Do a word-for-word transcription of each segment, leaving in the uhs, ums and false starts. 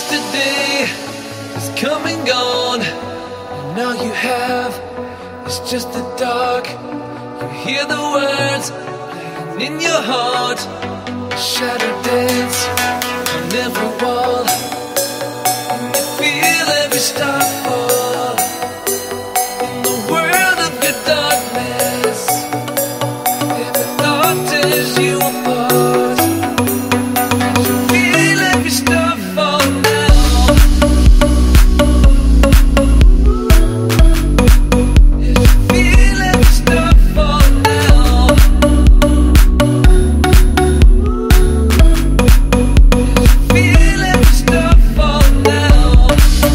Yesterday is come and gone, and now you have, it's just the dark. You hear the words playing in your heart, a shadow dance on every wall, and you feel every star fall in the world of your darkness. Every thought tears you apart. You feel every star fall now. You feel every star fall now. You feel every star fall now.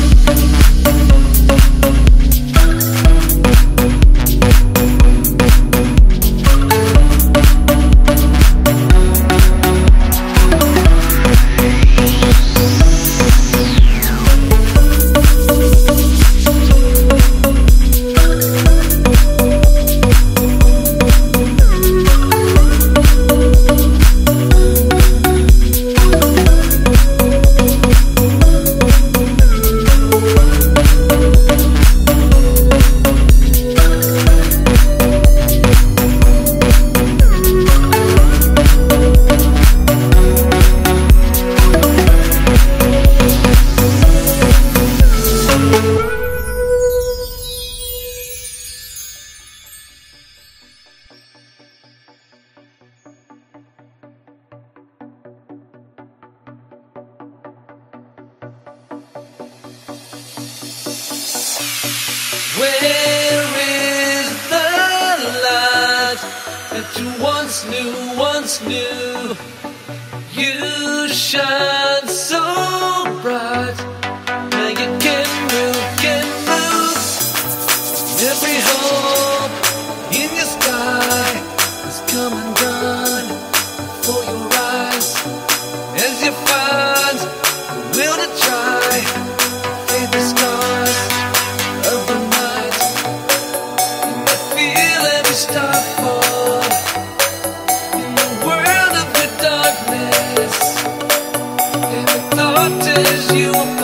Where is the light that you once knew, once knew? You shine so bright, now you can move, can move. Every hope in your sky is come and gone before your eyes, as you find the will to try, fade the scars of the night, and I feel every star fall in the world of the darkness. Every thought tears you apart.